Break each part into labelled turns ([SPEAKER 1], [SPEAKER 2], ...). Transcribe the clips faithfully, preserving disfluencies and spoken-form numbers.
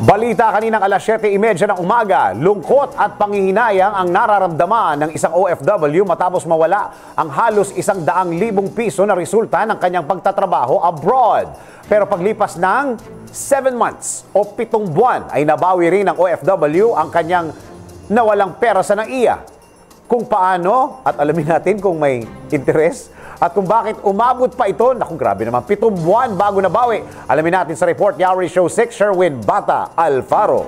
[SPEAKER 1] Balita kaninang alas siyete trenta ng umaga, lungkot at panghihinayang ang nararamdaman ng isang O F W matapos mawala ang halos isang daang libong piso na resulta ng kanyang pagtatrabaho abroad. Pero paglipas ng seven months o pitong buwan ay nabawi rin ng O F W ang kanyang nawalang pera sa naiya. Kung paano, at alamin natin kung may interes, at kung bakit umabot pa ito, naku grabe naman, pitong buwan bago nabawi. Alamin natin sa report ni Our Show six, Sherwin Bata Alfaro.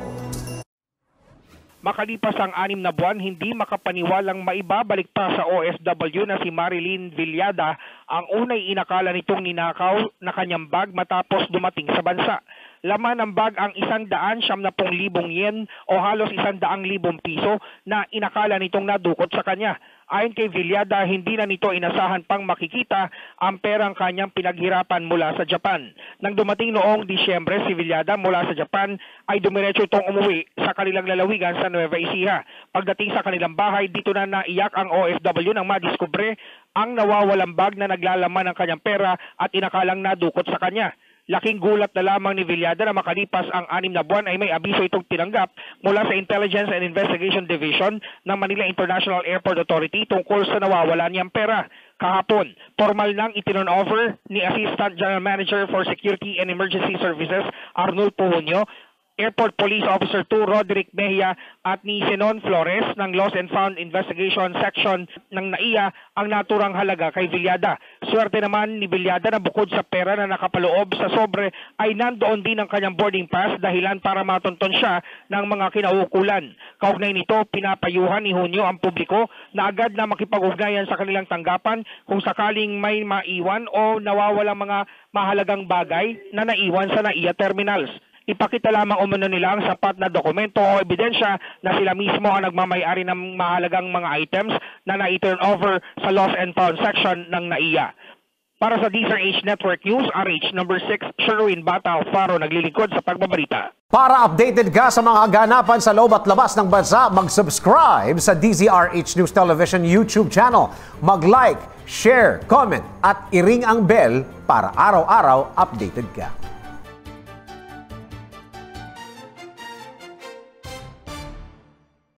[SPEAKER 2] Makalipas ang anim na buwan, hindi makapaniwalang maibabalik pa sa O F W na si Marilyn Villada ang unay inakala nitong ninakaw na kanyang bag matapos dumating sa bansa. Laman ng bag ang isang daan siyam na pong libong yen o halos isang daang libong piso na inakala nitong nadukot sa kanya. Ayon kay Villada, hindi na nito inasahan pang makikita ang perang kanyang pinaghirapan mula sa Japan. Nang dumating noong Disyembre si Villada mula sa Japan ay dumiretso itong umuwi sa kanilang lalawigan sa Nueva Ecija. Pagdating sa kanilang bahay, dito na naiyak ang O F W nang madiskubre ang nawawalang bag na naglalaman ng kanyang pera at inakalang nadukot sa kanya. Laking gulat na lamang ni Villada na makalipas ang anim na buwan ay may abiso itong tinanggap mula sa Intelligence and Investigation Division ng Manila International Airport Authority tungkol sa nawawalan niyang pera. Kahapon, formal nang itinurn over ni Assistant General Manager for Security and Emergency Services Arnold Puhonyo, Airport Police Officer two Roderick Mejia at ni Senon Flores ng Lost and Found Investigation Section ng N A I A ang naturang halaga kay Villada. Swerte naman ni Villada na bukod sa pera na nakapaloob sa sobre ay nandoon din ang kanyang boarding pass dahilan para matunton siya ng mga kinauukulan. Kaugnay nito, pinapayuhan ni Hunyo ang publiko na agad na makipag-ugnayan sa kanilang tanggapan kung sakaling may maiwan o nawawalang mga mahalagang bagay na naiwan sa N A I A terminals. Ipakita lamang umano nila ang sapat na dokumento o ebidensya na sila mismo ang nagmamay-ari ng mahalagang mga items na na-turn over sa Lost and Found section ng N A I A. Para sa D S R H Network News, R H number six, Sherwin Bata Alfaro naglilingkod sa pagbabalita.
[SPEAKER 1] Para updated ka sa mga ganapan sa loob at labas ng bansa, mag-subscribe sa D Z R H News Television YouTube channel. Mag-like, share, comment at i-ring ang bell para araw-araw updated ka.